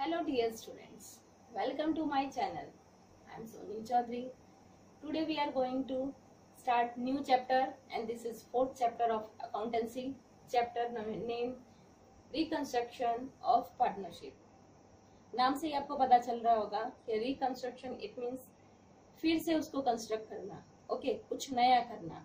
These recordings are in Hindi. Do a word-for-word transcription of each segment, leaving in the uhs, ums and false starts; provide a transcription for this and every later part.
Hello dear students, welcome to my channel. I am Sonil Chaudhary. Today we are going to start new chapter and this is fourth chapter of accountancy, chapter named reconstruction of partnership. नाम से ही आपको पता चल रहा होगा कि रिकंस्ट्रक्शन इट मीन्स फिर से उसको कंस्ट्रक्ट करना, ओके, कुछ नया करना.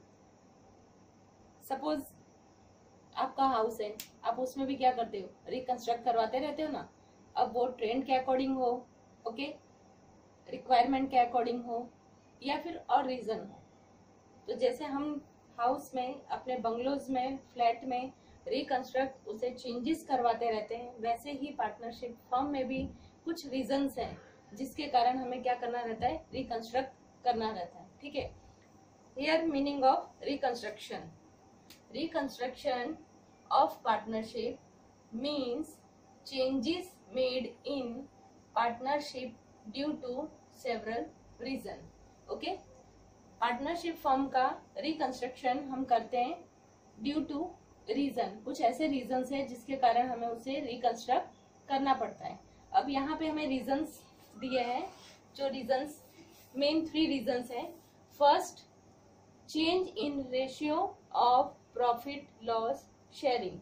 सपोज आपका हाउस है, आप उसमें भी क्या करते हो, रिकंस्ट्रक्ट करवाते रहते हो ना. अब वो ट्रेंड के अकॉर्डिंग हो, ओके, रिक्वायरमेंट के अकॉर्डिंग हो या फिर और रीजन हो. तो जैसे हम हाउस में, अपने बंगलोज में, फ्लैट में रिकंस्ट्रक्ट उसे चेंजेस करवाते रहते हैं, वैसे ही पार्टनरशिप फर्म में भी कुछ रीजंस हैं जिसके कारण हमें क्या करना रहता है, रिकंस्ट्रक्ट करना रहता है. ठीक है. Here meaning of reconstruction. Reconstruction of partnership means changes made in partnership due to several reason. okay, partnership firm का रिकंस्ट्रक्शन हम करते हैं ड्यू टू रीजन. कुछ ऐसे रीजंस है जिसके कारण हमें उसे रिकंस्ट्रक्ट करना पड़ता है. अब यहाँ पे हमें रीजंस दिए हैं, जो रीजंस मेन थ्री रीजंस है. First, change in ratio of profit loss sharing.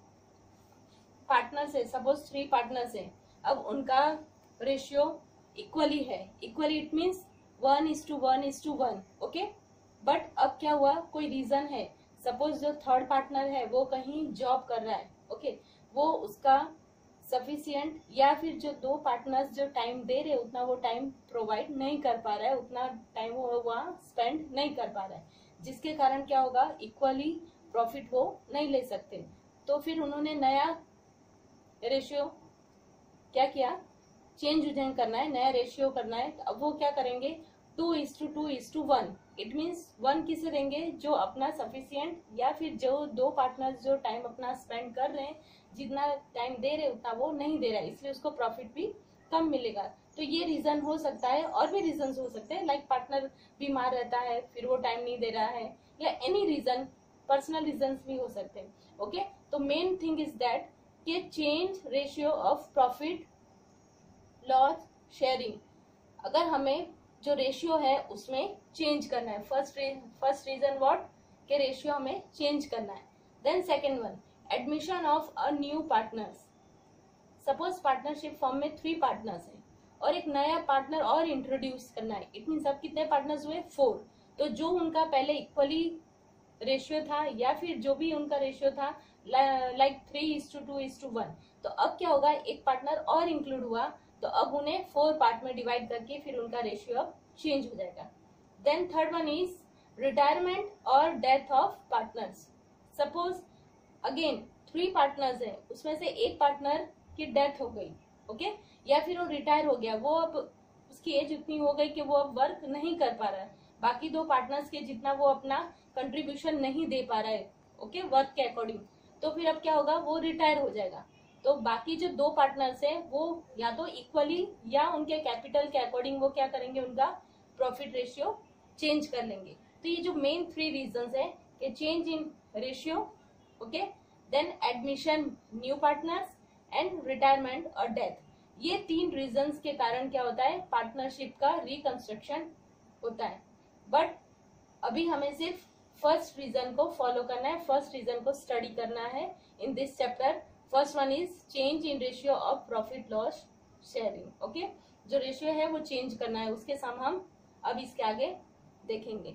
Partners है, सपोज थ्री पार्टनर्स है, अब उनका रेशियो इक्वली है. Equally it means one is to one is to one. Okay, but अब क्या हुआ, कोई रीजन है. सपोज जो थर्ड पार्टनर है वो कहीं जॉब कर रहा है, ओके okay? वो उसका सफिशियंट या फिर जो दो पार्टनर्स जो टाइम दे रहे उतना वो टाइम प्रोवाइड नहीं कर पा रहा है, उतना टाइम वो वहाँ स्पेंड नहीं कर पा रहा है, जिसके कारण क्या होगा, इक्वली प्रॉफिट वो नहीं ले सकते. तो फिर उन्होंने नया रेशियो क्या किया, चेंज उजेंज करना है, नया रेशियो करना है. अब वो क्या करेंगे, two is to two is to one. It means one किसे देंगे, जो अपना सफिशियंट या फिर जो दो पार्टनर्स जो टाइम अपना स्पेंड कर रहे हैं, जितना टाइम दे रहे उतना वो नहीं दे रहा है, इसलिए उसको प्रॉफिट भी कम मिलेगा. तो ये रीजन हो सकता है. और भी रीजन हो सकते हैं, लाइक पार्टनर बीमार रहता है फिर वो टाइम नहीं दे रहा है, या एनी रीजन, पर्सनल रीजन भी हो सकते हैं. ओके, तो मेन थिंग इज दैट कि change ratio of profit loss sharing. अगर हमें जो रेशियो है उसमें चेंज करना है. फर्स्ट फर्स्ट रीजन व्हाट, के रेशियो हमें चेंज करना है. Then second one, admission of a new partners. Suppose partnership form में थ्री पार्टनर्स हैं और एक नया पार्टनर और इंट्रोड्यूस करना है. इट मीन्स अब कितने पार्टनर्स हुए, फोर. तो जो उनका पहले इक्वली रेशियो था या फिर जो भी उनका रेशियो था like three is to two is to one, तो अब क्या होगा, एक पार्टनर और इंक्लूड हुआ, तो अब उन्हें फोर पार्ट में डिवाइड करके फिर उनका रेशियो अब चेंज हो जाएगा. Then third one is retirement और death of partners. Suppose again three partners है, उसमें से एक पार्टनर की डेथ हो गई, ओके okay? या फिर वो रिटायर हो गया, वो अब उसकी एज उतनी हो गई कि वो अब वर्क नहीं कर पा रहा है, बाकी दो पार्टनर्स के जितना वो अपना कंट्रीब्यूशन नहीं दे पा रहा है, ओके okay? वर्क के अकॉर्डिंग. तो फिर अब क्या होगा, वो रिटायर हो जाएगा. तो बाकी जो दो पार्टनर्स हैं वो या तो इक्वली या उनके कैपिटल के अकॉर्डिंग वो क्या करेंगे, उनका प्रॉफिट रेशियो चेंज कर लेंगे. तो ये जो मेन थ्री रीजंस है कि change in ratio, okay, then admission new partners and retirement और डेथ. ये तीन रीजंस के कारण क्या होता है, पार्टनरशिप का रिकंस्ट्रक्शन होता है. बट अभी हमें सिर्फ फर्स्ट रीजन को फॉलो करना है, फर्स्ट रीजन को स्टडी करना है in this chapter. First one is change in ratio of profit loss sharing. Okay, जो रेशियो है वो चेंज करना है, उसके साथ हम अब इसके आगे देखेंगे.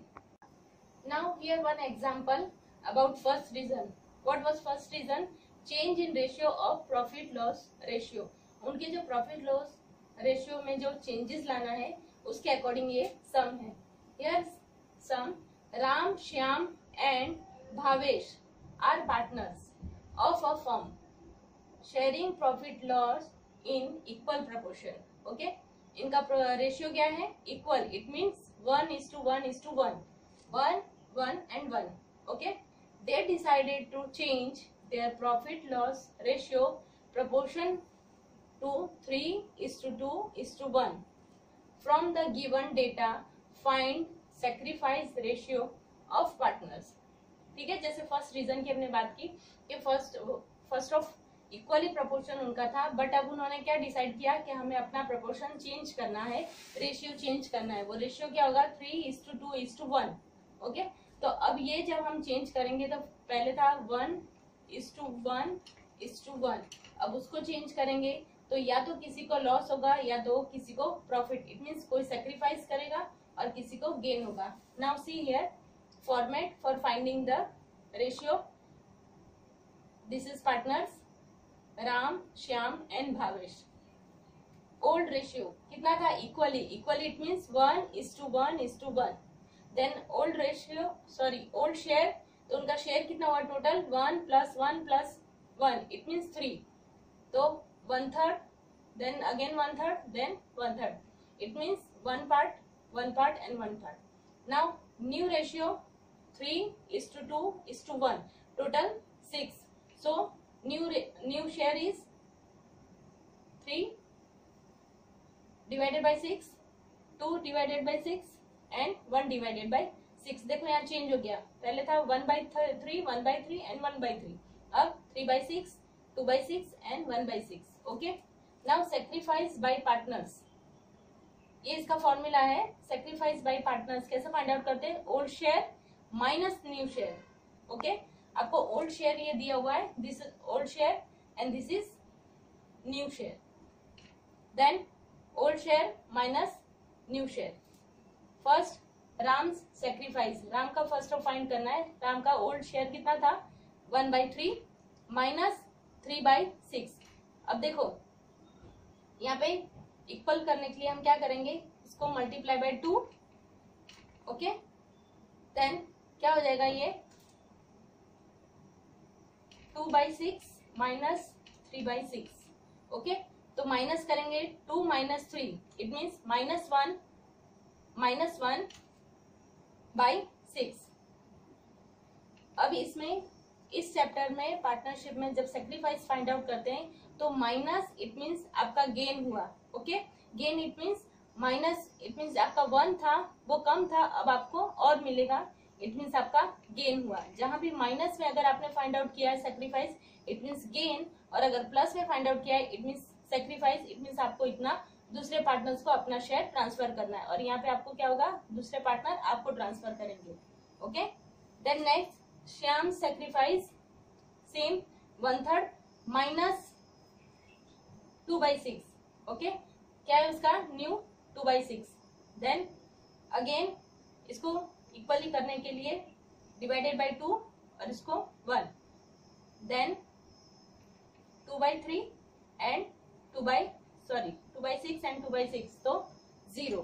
Now here one example about first reason. What was first reason, change in ratio of profit loss ratio. उनके जो प्रॉफिट लॉस रेशियो में जो चेंजेस लाना है उसके अकॉर्डिंग ये सम है. Here sum, Ram, Shyam and Bhavesh are partners of a firm sharing profit loss in equal proportion. Okay? इनका रेशियो क्या है, equal. It means one is to one is to one, one one and one. Okay, they decided to change their profit loss ratio proportion to three is to two is to one. From the given data, find sacrifice ratio of partners. ठीक है, जैसे फर्स्ट रीजन की हमने बात की कि first first of equally proportion उनका था, बट अब उन्होंने क्या डिसाइड किया कि हमें अपना प्रोपोर्शन चेंज करना है, रेशियो चेंज करना है। वो रेशियो क्या होगा, three is to two is to one. Okay, तो अब ये जब हम चेंज करेंगे तो पहले था one is to one is to one, अब उसको चेंज करेंगे तो या तो किसी को लॉस होगा या तो किसी को प्रॉफिट। इट मीन्स कोई सेक्रीफाइस करेगा और किसी को गेन होगा। Now see here format for finding the ratio. This is partners Ram, Shyam and Bhavesh. Old ratio कितना था, equally. Equally it means one is to one is to one. Then old ratio sorry old share, तो उनका शेयर कितना हुआ total, one plus one plus one, it means three. तो one third, then again one third, then one third, it means one part one part and one part. Now new ratio three is to two is to one, total six. So new new share is three divided by six, two divided by six and one divided by six. देखो यहाँ चेंज हो गया, पहले था one by three, one by three and one by three, अब three by six, two by six and one by six. Okay, now sacrifice by partners, ये इसका फॉर्मूला है। सेक्रीफाइस बाई पार्टनर्स कैसे फाइंड आउट करते हैं, old share minus new share. Okay, आपको ओल्ड शेयर ये दिया हुआ है, this is old share and this is new share. Then old share minus new share. First Ram's sacrifice, Ram का फर्स्ट ऑफ फाइंड करना है। राम का ओल्ड शेयर कितना था, one by three minus three by six. अब देखो यहाँ पे इक्वल करने के लिए हम क्या करेंगे, इसको multiply by two. Okay, then क्या हो जाएगा, ये two by six minus three by six. Okay, तो माइनस करेंगे two minus three, it means minus one minus one by six. अब इसमें इस चैप्टर में पार्टनरशिप में जब सेक्रीफाइस फाइंड आउट करते हैं तो माइनस इट मीन्स आपका गेन हुआ। Okay, gain it means minus it means आपका वन था वो कम था, अब आपको और मिलेगा, इट मीन्स आपका गेन हुआ। जहां भी माइनस में अगर आपने फाइंड आउट किया है सेक्रीफाइस, इट मीन्स गेन, और अगर प्लस में फाइंड आउट किया है it means sacrifice, it means आपको इतना दूसरे पार्टनर्स को अपना शेयर ट्रांसफर करना है। और यहाँ पे आपको क्या होगा, दूसरे पार्टनर आपको ट्रांसफर करेंगे। Okay, then next Shyam sacrifice same one third minus two by six. Okay, क्या है उसका new two by six. Then again इसको इक्वली करने के लिए डिवाइडेड बाई टू और इसको one, then two by three and two by sorry two by six and two by six, तो जीरो।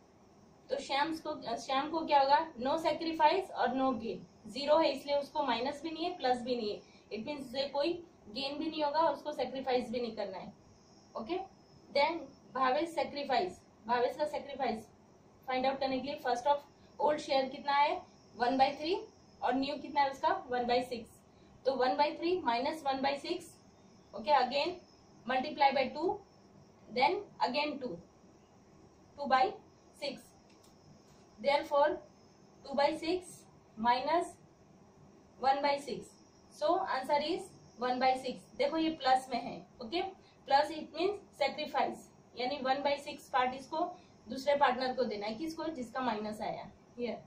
तो श्याम को श्याम को क्या होगा, नो सेक्रीफाइस और नो गेन, जीरो है इसलिए उसको माइनस भी नहीं है प्लस भी नहीं है, इट मीन्स कोई गेन भी नहीं होगा, उसको सेक्रीफाइस भी नहीं करना है। Okay, then Bhavesh sacrifice, Bhavesh का सेक्रीफाइस फाइंड आउट करने के लिए फर्स्ट ऑफ ओल्ड शेयर कितना है, वन बाई थ्री और न्यू कितना है उसका, वन बाई सिक्स। तो one by three minus one by six. Okay, again multiply by two, then again two, two by six. Therefore two by six minus one by six, so answer is one by six. देखो ये प्लस में है। Okay, plus it means sacrifice, यानी वन बाई सिक्स पार्ट इसको दूसरे पार्टनर को देना है, किसको, जिसका माइनस आया here.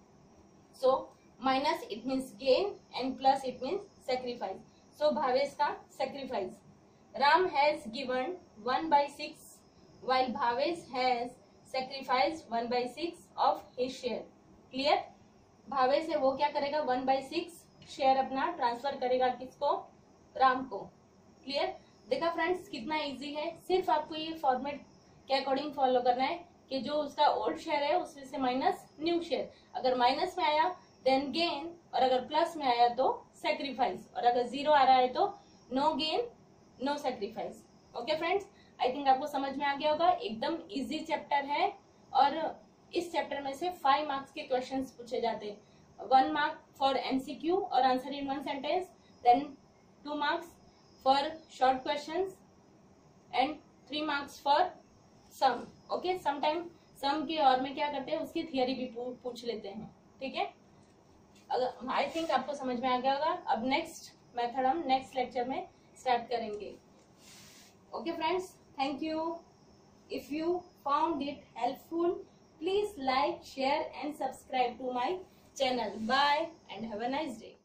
So minus it means gain and plus it means sacrifice. So Bhavesh का sacrifice, Ram has given one by six while Bhavesh has sacrificed one by six of his share। Clear, Bhavesh है वो क्या करेगा, वन बाई सिक्स शेयर अपना ट्रांसफर करेगा, किसको, राम को। क्लियर, देखा फ्रेंड्स कितना इजी है। सिर्फ आपको ये फॉर्मेट के अकॉर्डिंग फॉलो करना है कि जो उसका ओल्ड शेयर है उसमें से माइनस न्यू शेयर, अगर माइनस में आया देन गेन, और अगर प्लस में आया तो सेक्रीफाइस, और अगर जीरो आ रहा है तो no gain no sacrifice. Okay friends, I think आपको समझ में आ गया होगा, एकदम इजी चैप्टर है। और इस चैप्टर में से फाइव मार्क्स के क्वेश्चंस पूछे जाते हैं, वन मार्क फॉर एमसीक्यू और answer in one sentence, then two marks for short questions and three marks for sum. Okay, sometime sum के और में क्या करते हैं उसकी थियरी भी पूछ लेते हैं। ठीक है, अगर आई थिंक आपको समझ में आ गया होगा। अब नेक्स्ट मेथड हम नेक्स्ट लेक्चर में स्टार्ट करेंगे। Okay friends, thank you. If you found it helpful, please like, share and subscribe to my channel. Bye and have a nice day.